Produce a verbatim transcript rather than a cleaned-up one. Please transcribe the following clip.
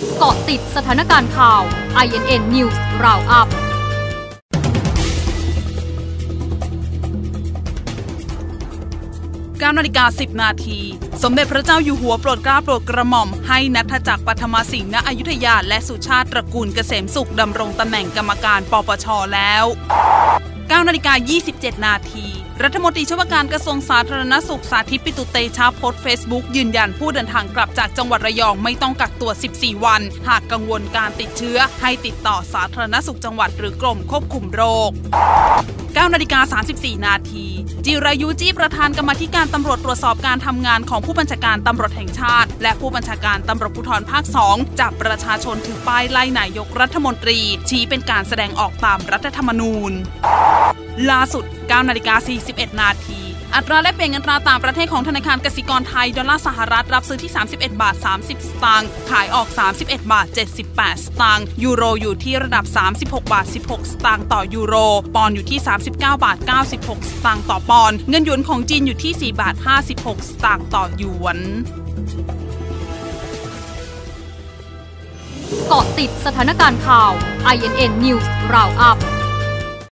เกาะติดสถานการณ์ข่าว ไอ เอ็น เอ็น News Roundup เก้านาฬิกาสิบนาทีสมเด็จพระเจ้าอยู่หัวโปรดเกล้าโปรดกระหม่อมให้ณัฐจักรปฐมสิงห์ณอยุธยาและสุชาติตระกูลเกษมสุขดำรงตำแหน่งกรรมการปปช.แล้วเก้านาฬิกายี่สิบเจ็ดนาทีรัฐมนตรีช่วยว่าการกระทรวงสาธารณสุขสาธิตปิตุเตชะโพสต์เฟซบุ๊กยืนยันผู้เดินทางกลับจากจังหวัดระยองไม่ต้องกักตัวสิบสี่วันหากกังวลการติดเชื้อให้ติดต่อสาธารณสุขจังหวัดหรือกรมควบคุมโรคเก้านาฬิกาสามสิบสี่นาทีจิรายุจี้ประธานกรรมาธิการตำรวจตรวจสอบการทำงานของผู้บัญชาการตำรวจแห่งชาติและผู้บัญชาการตำรวจภูธรภาคสองจับประชาชนถือป้ายไล่นายกรัฐมนตรีชี้เป็นการแสดงออกตามรัฐธรรมนูญล่าสุดเก้านาฬิกาสี่สิบเอ็ดนาทีอัตราแลกเปลี่ยนเงินตราต่างประเทศของธนาคารกสิกรไทยดอลลาร์สหรัฐรับซื้อที่สามสิบเอ็ดบาทสามสิบสตางค์ขายออกสามสิบเอ็ดบาทเจ็ดสิบแปดสตางค์ยูโรอยู่ที่ระดับสามสิบหกบาทสิบหกสตางค์ต่อยูโรปอนด์อยู่ที่สามสิบเก้าบาทเก้าสิบหกสตางค์ต่อปอนด์เงินหยวนของจีนอยู่ที่สี่บาทห้าสิบหกสตางค์ต่อหยวนเกาะติดสถานการณ์ข่าว ไอ เอ็น เอ็น News Roundup